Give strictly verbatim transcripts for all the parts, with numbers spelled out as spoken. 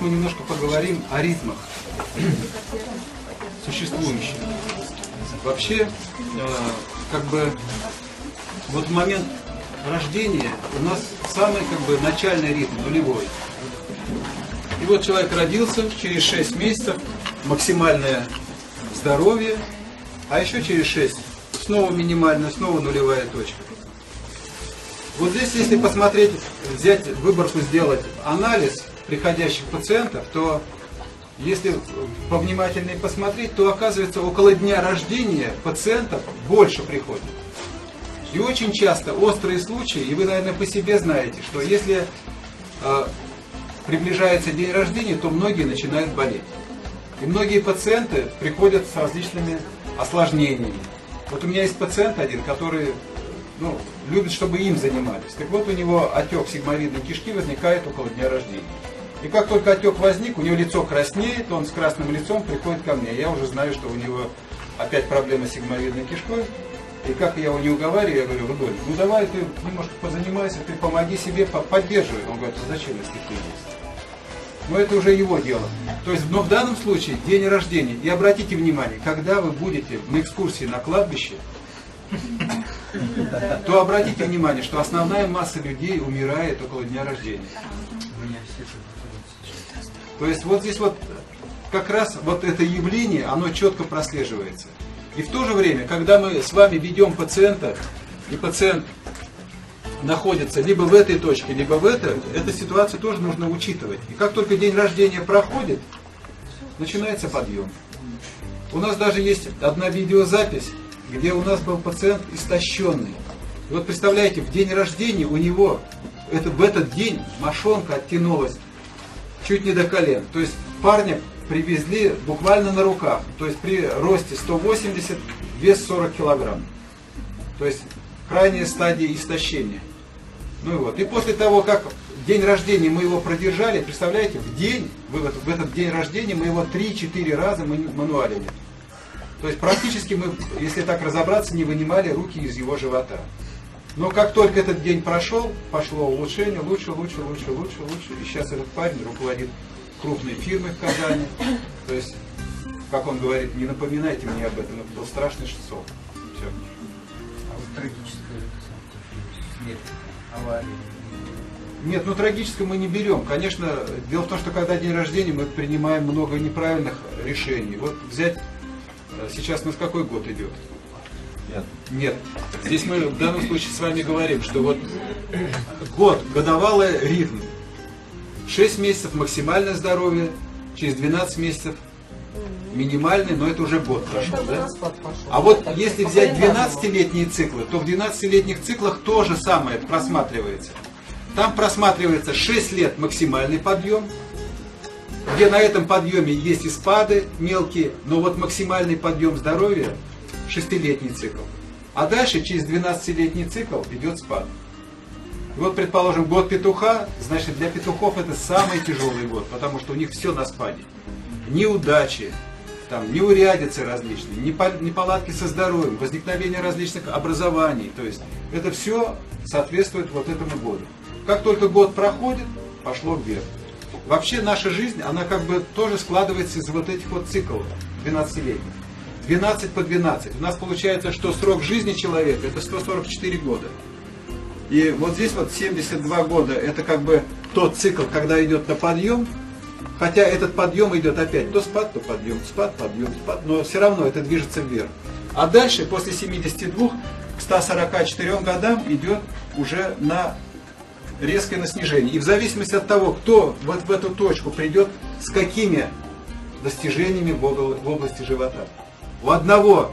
мы немножко поговорим о ритмах существующих. Вообще, э, как бы, вот в момент рождения у нас самый как бы начальный ритм, нулевой. И вот человек родился, через шесть месяцев максимальное здоровье, а еще через шесть снова минимальная, снова нулевая точка. Вот здесь, если посмотреть, взять выборку, сделать анализ приходящих пациентов, то если повнимательнее посмотреть, то оказывается около дня рождения пациентов больше приходит. И очень часто острые случаи, и вы, наверное, по себе знаете, что если э, приближается день рождения, то многие начинают болеть. И многие пациенты приходят с различными осложнениями. Вот у меня есть пациент один, который ну, любит, чтобы им занимались. Так вот, у него отек сигмовидной кишки возникает около дня рождения. И как только отек возник, у него лицо краснеет, он с красным лицом приходит ко мне. Я уже знаю, что у него опять проблема с сигмовидной кишкой. И как я его не уговариваю, я говорю: Рудольф, ну давай ты немножко позанимайся, ты помоги себе, поддерживай. Он говорит: а зачем, если ты есть? Но это уже его дело. То есть, но в данном случае день рождения. И обратите внимание, когда вы будете на экскурсии на кладбище, то обратите внимание, что основная масса людей умирает около дня рождения. То есть вот здесь вот как раз вот это явление, оно четко прослеживается. И в то же время, когда мы с вами ведем пациента, и пациент находится либо в этой точке, либо в этой, эту ситуацию тоже нужно учитывать. И как только день рождения проходит, начинается подъем. У нас даже есть одна видеозапись, где у нас был пациент истощенный. И вот представляете, в день рождения у него, это, в этот день мошонка оттянулась чуть не до колен. То есть парня привезли буквально на руках. То есть при росте сто восемьдесят, вес сорок килограмм. То есть крайняя стадия истощения. Ну и вот. И после того, как день рождения мы его продержали, представляете, в день, в этот, в этот день рождения мы его три-четыре раза мануалили. То есть практически мы, если так разобраться, не вынимали руки из его живота. Но как только этот день прошел, пошло улучшение, лучше, лучше, лучше, лучше, лучше. И сейчас этот парень руководит крупной фирмой в Казани. То есть, как он говорит, не напоминайте мне об этом, это был страшный шок. Все. А вот трагическая смерть, авария? Нет, ну трагическое мы не берем. Конечно, дело в том, что когда день рождения, мы принимаем много неправильных решений. Вот взять, сейчас у нас какой год идет? Нет. Нет. Здесь мы в данном случае с вами говорим, что вот год, годовалый ритм. шесть месяцев максимальное здоровье, через двенадцать месяцев минимальный, но это уже год прошел. Да? А вот если взять двенадцатилетние циклы, то в двенадцатилетних циклах то же самое просматривается. Там просматривается шесть лет максимальный подъем, где на этом подъеме есть и спады мелкие, но вот максимальный подъем здоровья шестилетний цикл. А дальше через двенадцатилетний цикл идет спад. И вот, предположим, год петуха, значит, для петухов это самый тяжелый год, потому что у них все на спаде. Неудачи, там, неурядицы различные, неполадки со здоровьем, возникновение различных образований. То есть это все соответствует вот этому году. Как только год проходит, пошло вверх. Вообще наша жизнь, она как бы тоже складывается из вот этих вот циклов двенадцатилетних. двенадцать по двенадцать. У нас получается, что срок жизни человека это сто сорок четыре года. И вот здесь вот семьдесят два года, это как бы тот цикл, когда идет на подъем, хотя этот подъем идет опять то спад, то подъем, спад, подъем, спад, но все равно это движется вверх. А дальше, после семидесяти двух к ста сорока четырем годам идет уже на резкое на снижение. И в зависимости от того, кто вот в эту точку придет, с какими достижениями в области живота. У одного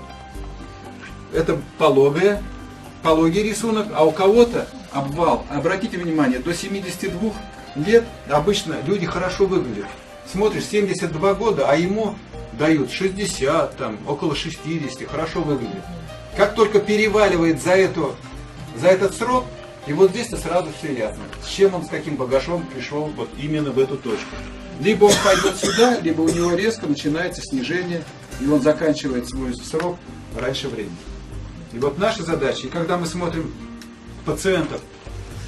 это пологое, пологий рисунок, а у кого-то обвал. Обратите внимание, до семидесяти двух лет обычно люди хорошо выглядят. Смотришь, семьдесят два года, а ему дают шестьдесят, там, около шестидесяти, хорошо выглядит. Как только переваливает за, эту, за этот срок, и вот здесь-то сразу все ясно, с чем он, с каким багажом пришел вот именно в эту точку. Либо он пойдет сюда, либо у него резко начинается снижение, и он заканчивает свой срок раньше времени. И вот наша задача, и когда мы смотрим пациентов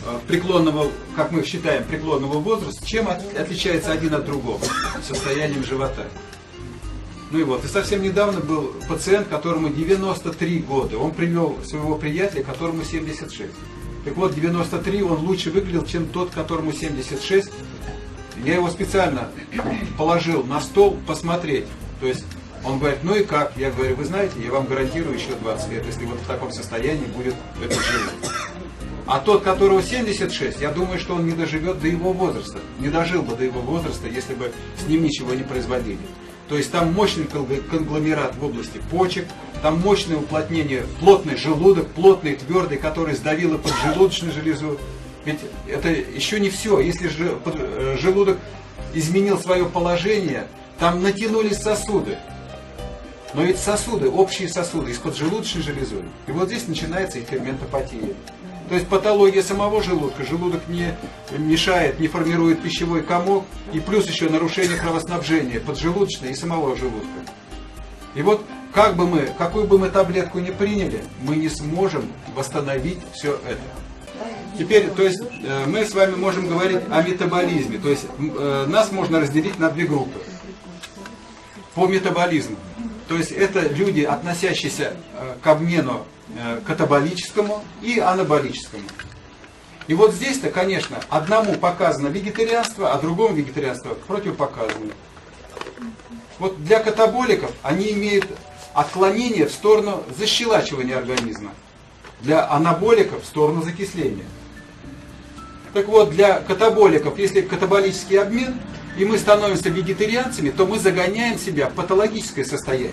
преклонного, как мы считаем, преклонного возраста, чем от, отличается один от другого? Состоянием живота. Ну и вот, и совсем недавно был пациент, которому девяносто три года. Он привел своего приятеля, которому семьдесят шесть. Так вот, девяносто три он лучше выглядел, чем тот, которому семьдесят шесть. Я его специально положил на стол посмотреть. То есть он говорит, ну и как? Я говорю, вы знаете, я вам гарантирую еще двадцать лет, если вот в таком состоянии будет этот живот. А тот, которого семьдесят шесть, я думаю, что он не доживет до его возраста. Не дожил бы до его возраста, если бы с ним ничего не производили. То есть там мощный конгломерат в области почек, там мощное уплотнение, плотный желудок, плотный, твердый, который сдавило поджелудочную железу. Ведь это еще не все. Если же желудок изменил свое положение, там натянулись сосуды. Но ведь сосуды, общие сосуды из поджелудочной железы. И вот здесь начинается и ферментопатия. То есть патология самого желудка. Желудок не мешает, не формирует пищевой комок. И плюс еще нарушение кровоснабжения поджелудочной и самого желудка. И вот как бы мы, какую бы мы таблетку ни приняли, мы не сможем восстановить все это. Теперь, то есть, мы с вами можем говорить о метаболизме. То есть, нас можно разделить на две группы. По метаболизму. То есть, это люди, относящиеся к обмену катаболическому и анаболическому. И вот здесь-то, конечно, одному показано вегетарианство, а другому вегетарианство противопоказано. Вот для катаболиков они имеют отклонение в сторону защелачивания организма. Для анаболиков в сторону закисления. Так вот, для катаболиков, если катаболический обмен, и мы становимся вегетарианцами, то мы загоняем себя в патологическое состояние.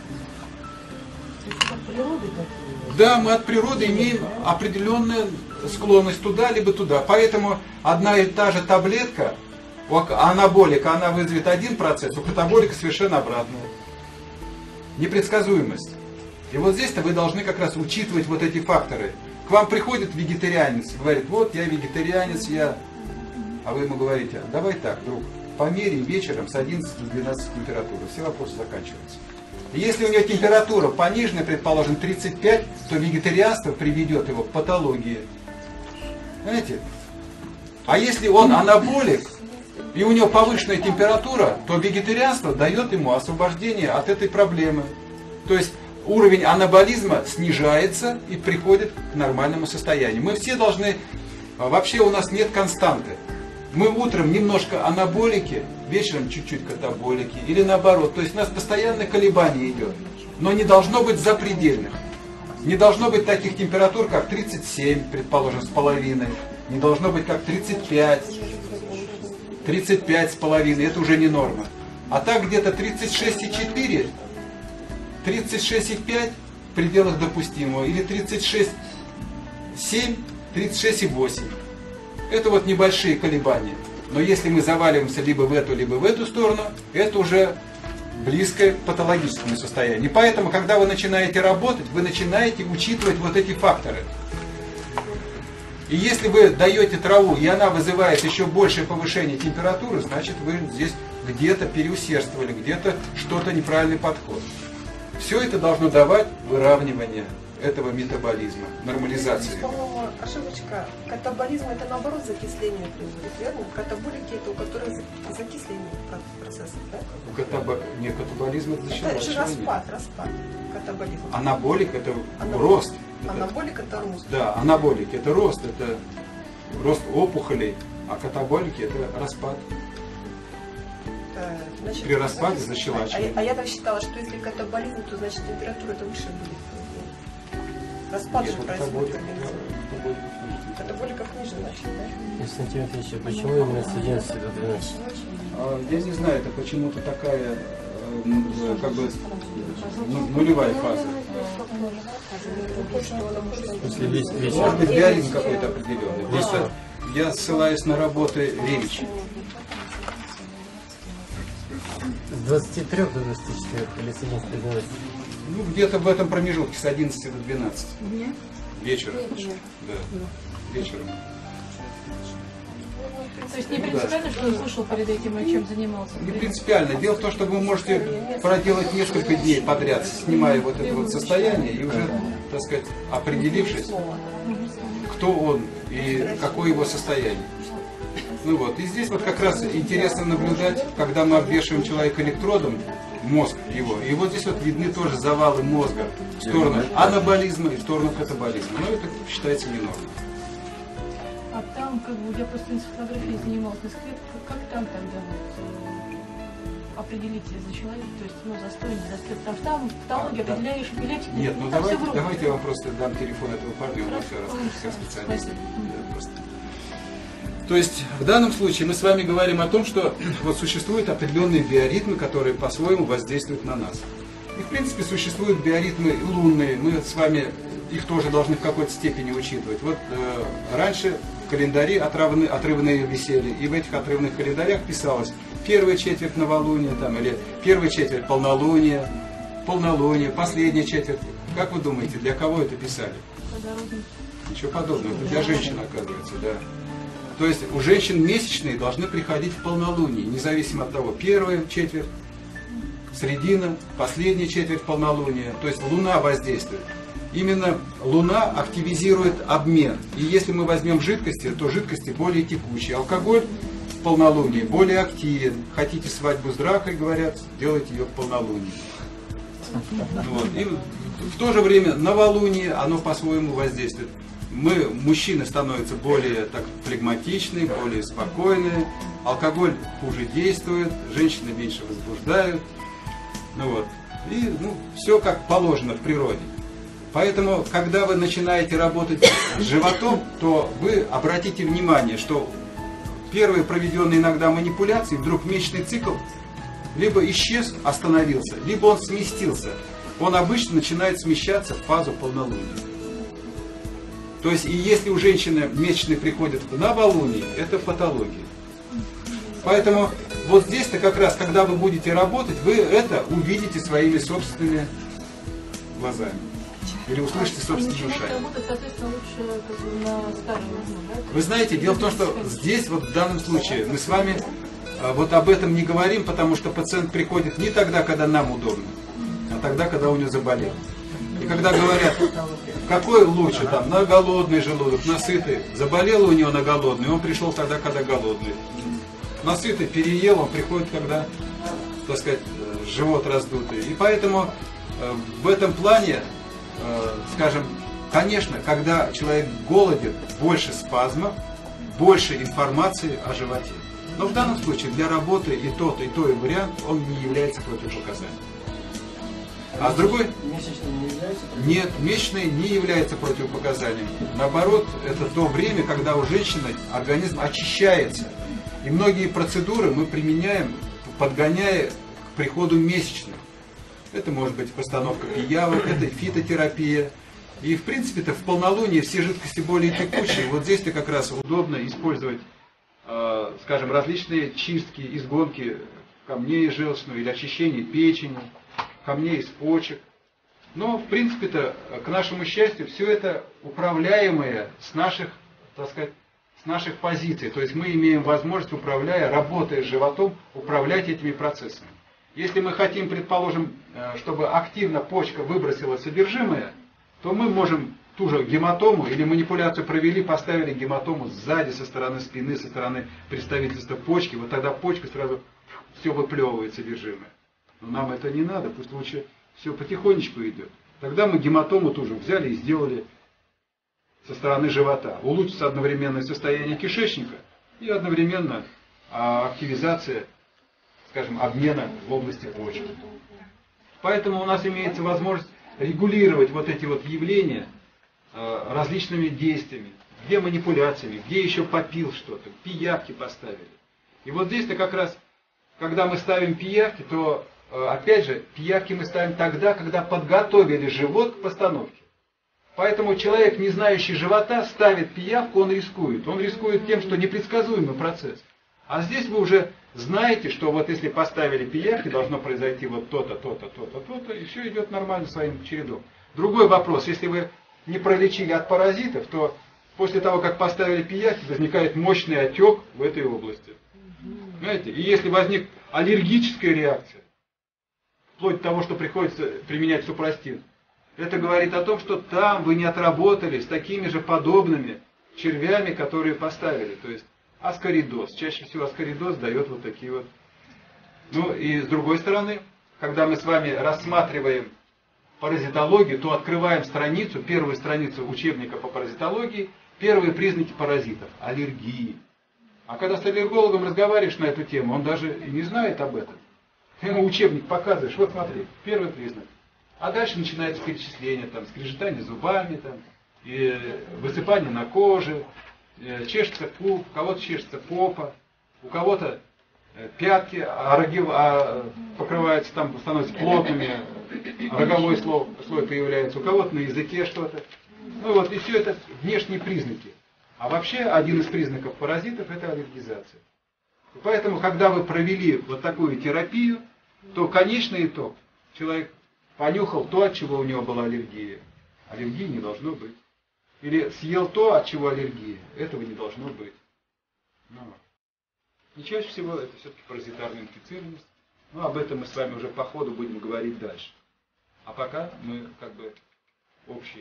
Да, мы от природы имеем определенную склонность туда, либо туда. Поэтому одна и та же таблетка, у анаболика она вызовет один процесс, у катаболика совершенно обратное. Непредсказуемость. И вот здесь-то вы должны как раз учитывать вот эти факторы. К вам приходит вегетарианец, говорит, вот я вегетарианец, я... А вы ему говорите, давай так, друг, померяй вечером с одиннадцати до двенадцати температуры, все вопросы заканчиваются. И если у него температура пониженная, предположим, тридцать пять, то вегетарианство приведет его к патологии. Знаете? А если он анаболик, и у него повышенная температура, то вегетарианство дает ему освобождение от этой проблемы. То есть уровень анаболизма снижается и приходит к нормальному состоянию. Мы все должны... Вообще у нас нет константы. Мы утром немножко анаболики, вечером чуть-чуть катаболики. Или наоборот. То есть у нас постоянное колебание идет. Но не должно быть запредельных. Не должно быть таких температур, как тридцать семь, предположим, с половиной. Не должно быть как тридцать пять. тридцать пять с половиной. Это уже не норма. А так где-то тридцать шесть и четыре, тридцать шесть и пять в пределах допустимого. Или тридцать шесть и семь, тридцать шесть и восемь. Это вот небольшие колебания. Но если мы заваливаемся либо в эту, либо в эту сторону, это уже близкое к патологическому состоянию. И поэтому, когда вы начинаете работать, вы начинаете учитывать вот эти факторы. И если вы даете траву, и она вызывает еще большее повышение температуры, значит вы здесь где-то переусердствовали, где-то что-то неправильный подход. Все это должно давать выравнивание этого метаболизма, нормализации. По-моему, ошибочка. Катаболизм это наоборот закисление приводит, верно? Катаболики это у которых закисление процесса, да? Катабо... Нет, катаболизм это Это же распад, распад. Катаболизм. Анаболик это Анаболик. рост. Анаболик это рост. Да, анаболик это рост, это рост опухолей, а катаболики это распад. Значит, при распаде защелачивания. А, а я так считала, что если катаболизм, то значит температура это выше будет. Распад же происходит в организме. Катаболиков ниже, значит, да? Константин Ильич, почему именно с одиннадцати до двенадцати? Я не знаю, это почему-то такая как бы нулевая фаза. После весь вечер. Может быть, биоритм какой-то определенный. Просто я ссылаюсь на работы Ревича. С двадцати трёх до двадцати четырёх или с одиннадцати до двенадцати? Ну, где-то в этом промежутке, с одиннадцати до двенадцати. Дня? Вечером. Вечером. Да, вечером. То есть не принципиально, что он слушал перед этим и чем занимался? Не принципиально. Дело в том, что вы можете проделать несколько дней подряд, снимая вот это вот состояние, и уже, так сказать, определившись, кто он, и какое его состояние. Ну вот, и здесь вот как раз интересно наблюдать, когда мы обвешиваем человека электродом, мозг его, и вот здесь вот видны тоже завалы мозга в сторону анаболизма и в сторону катаболизма. Но это считается не нормой. А там, как бы, я просто энцефалографией занималась, как, как там тогда вот, э, определить за человека, то есть, ну, застой, не застой, потому что там патология, А, да. определяешь эпилептик. Нет, ну там давайте, всё в руку. давайте я вам просто дам телефон этого парня, он все расскажет, как специалист. Спасибо. Да, просто. То есть в данном случае мы с вами говорим о том, что вот существуют определенные биоритмы, которые по-своему воздействуют на нас. И в принципе существуют биоритмы лунные, мы с вами их тоже должны в какой-то степени учитывать. Вот э, раньше в календаре отрывные, отрывные висели, и в этих отрывных календарях писалось первая четверть новолуния, там, или первая четверть полнолуния, полнолуние, последняя четверть. Как вы думаете, для кого это писали? Ничего подобного, это для женщин, оказывается, да. То есть у женщин месячные должны приходить в полнолуние, независимо от того, первая четверть, середина, последняя четверть полнолуния. То есть Луна воздействует. Именно Луна активизирует обмен. И если мы возьмем жидкости, то жидкости более текучие. Алкоголь в полнолуние более активен. Хотите свадьбу с дракой, говорят, делайте ее в полнолуние. Вот. И в то же время новолуние, оно по-своему воздействует. Мы, мужчины, становятся более так флегматичны, более спокойные, алкоголь хуже действует, женщины меньше возбуждают, ну вот, и ну, все как положено в природе. Поэтому, когда вы начинаете работать с животом, то вы обратите внимание, что первые проведенные иногда манипуляции, вдруг месячный цикл либо исчез, остановился, либо он сместился. Он обычно начинает смещаться в фазу полнолуния. То есть, и если у женщины месячные приходят в новолуние, это патология. Поэтому вот здесь-то как раз, когда вы будете работать, вы это увидите своими собственными глазами. Или услышите собственными ушами. Вы знаете, дело в том, что здесь, вот в данном случае, мы с вами вот об этом не говорим, потому что пациент приходит не тогда, когда нам удобно, а тогда, когда у него заболело. И когда говорят, какой лучше, там, на голодный желудок, на сытый, заболело у него на голодный, он пришел тогда, когда голодный. На сытый переел, он приходит, когда, так сказать, живот раздутый. И поэтому э, в этом плане, э, скажем, конечно, когда человек голоден, больше спазмов, больше информации о животе. Но в данном случае для работы и тот, и той вариант, он не является противопоказанием. А с другой... Месячные не являются? Нет, месячные не является противопоказанием. Наоборот, это то время, когда у женщины организм очищается. И многие процедуры мы применяем, подгоняя к приходу месячных. Это может быть постановка пиявок, это фитотерапия. И в принципе-то в полнолуние все жидкости более текучие. Вот здесь-то как раз удобно использовать, э, скажем, различные чистки, изгонки камней желчного или очищение печени, камней из почек. Но, в принципе-то, к нашему счастью, все это управляемое с наших, так сказать, с наших позиций. То есть мы имеем возможность, управляя, работая с животом, управлять этими процессами. Если мы хотим, предположим, чтобы активно почка выбросила содержимое, то мы можем ту же гематому или манипуляцию провели, поставили гематому сзади, со стороны спины, со стороны представительства почки. Вот тогда почка сразу все выплевывает содержимое. Но нам это не надо, пусть лучше все потихонечку идет. Тогда мы гематому тоже взяли и сделали со стороны живота. Улучшится одновременно состояние кишечника и одновременно активизация, скажем, обмена в области почек. Поэтому у нас имеется возможность регулировать вот эти вот явления различными действиями, где манипуляциями, где еще попил что-то, пиявки поставили. И вот здесь-то как раз, когда мы ставим пиявки, то опять же, пиявки мы ставим тогда, когда подготовили живот к постановке. Поэтому человек, не знающий живота, ставит пиявку, он рискует. Он рискует тем, что непредсказуемый процесс. А здесь вы уже знаете, что вот если поставили пиявки, должно произойти вот то-то, то-то, то-то, то-то, и все идет нормально своим чередом. Другой вопрос, если вы не пролечили от паразитов, то после того, как поставили пиявки, возникает мощный отек в этой области. Понимаете? И если возник аллергическая реакция, вплоть до того, что приходится применять супрастин, это говорит о том, что там вы не отработали с такими же подобными червями, которые поставили. То есть аскаридоз. Чаще всего аскаридоз дает вот такие вот. Ну и с другой стороны, когда мы с вами рассматриваем паразитологию, то открываем страницу, первую страницу учебника по паразитологии, первые признаки паразитов, аллергии. А когда с аллергологом разговариваешь на эту тему, он даже и не знает об этом. Ты ему учебник показываешь, вот смотри, первый признак. А дальше начинается перечисление, там, скрежетание зубами, там, и высыпание на коже, чешется пуп, у кого-то чешется попа, у кого-то пятки а роги, а покрываются, там становятся плотными, роговой слой, слой появляется, у кого-то на языке что-то. Ну вот, и все это внешние признаки. А вообще один из признаков паразитов это аллергизация. И поэтому, когда вы провели вот такую терапию, то конечный итог, человек понюхал то, от чего у него была аллергия. Аллергии не должно быть. Или съел то, от чего аллергия. Этого не должно быть. Ну, и чаще всего это все-таки паразитарная инфицированность. Ну, об этом мы с вами уже по ходу будем говорить дальше. А пока мы как бы общий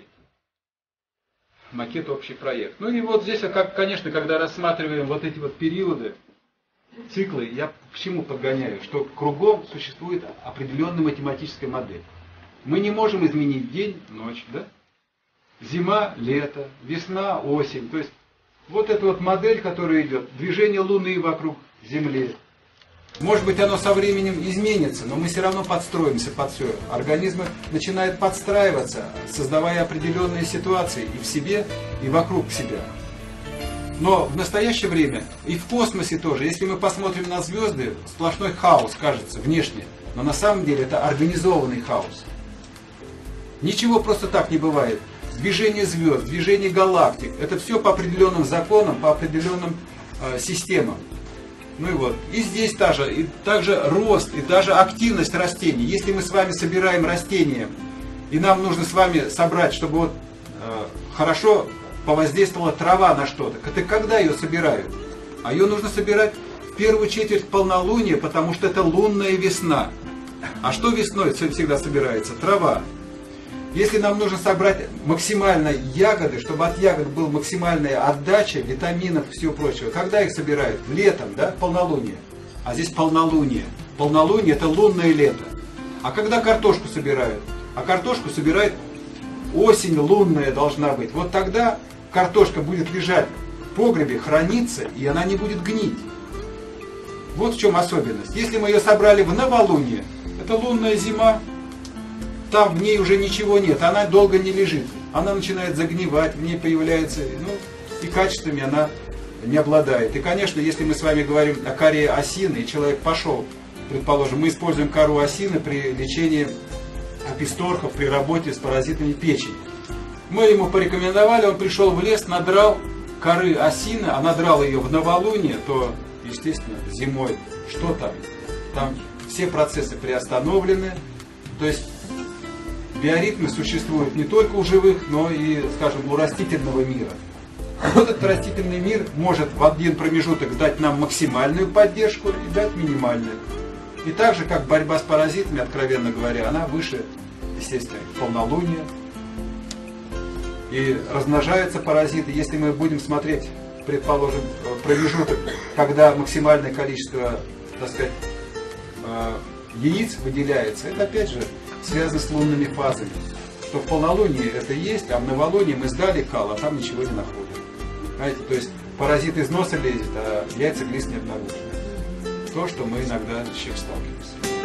макет, общий проект. Ну и вот здесь, как, конечно, когда рассматриваем вот эти вот периоды, циклы, я к чему подгоняю? Что кругом существует определенная математическая модель. Мы не можем изменить день, ночь, да? Зима, лето, весна, осень. То есть вот эта вот модель, которая идет, движение Луны вокруг Земли. Может быть, оно со временем изменится, но мы все равно подстроимся под все. Организм начинает подстраиваться, создавая определенные ситуации и в себе, и вокруг себя. Но в настоящее время и в космосе тоже, если мы посмотрим на звезды, сплошной хаос кажется внешне, но на самом деле это организованный хаос. Ничего просто так не бывает. Движение звезд, движение галактик, это все по определенным законам, по определенным э, системам. Ну и вот, и здесь также, и также рост, и даже активность растений. Если мы с вами собираем растения, и нам нужно с вами собрать, чтобы вот э, хорошо повоздействовала трава на что-то, это когда ее собирают? А ее нужно собирать в первую четверть полнолуния, потому что это лунная весна. А что весной всегда собирается? Трава. Если нам нужно собрать максимально ягоды, чтобы от ягод была максимальная отдача витаминов и всего прочего, когда их собирают? Летом, да, полнолуние. А здесь полнолуние. Полнолуние это лунное лето. А когда картошку собирают? А картошку собирают осень лунная должна быть. Вот тогда картошка будет лежать в погребе, храниться, и она не будет гнить. Вот в чем особенность. Если мы ее собрали в новолуние, это лунная зима, там в ней уже ничего нет, она долго не лежит. Она начинает загнивать, в ней появляется, ну, и качествами она не обладает. И, конечно, если мы с вами говорим о коре осины, и человек пошел, предположим, мы используем кору осины при лечении аписторхов, при работе с паразитами печени. Мы ему порекомендовали, он пришел в лес, надрал коры осины, а надрал ее в новолуние, то, естественно, зимой, что там? Там все процессы приостановлены, то есть биоритмы существуют не только у живых, но и, скажем, у растительного мира. Вот этот растительный мир может в один промежуток дать нам максимальную поддержку и дать минимальную. И так же, как борьба с паразитами, откровенно говоря, она выше, естественно, полнолуния. И размножаются паразиты. Если мы будем смотреть, предположим, промежуток, когда максимальное количество, так сказать, яиц выделяется, это опять же связано с лунными фазами. Что в полнолунии это есть, а в новолунии мы сдали кал, а там ничего не находим. Знаете, то есть паразит из носа лезет, а яйца глист не обнаружены. То, что мы иногда с чем сталкиваемся.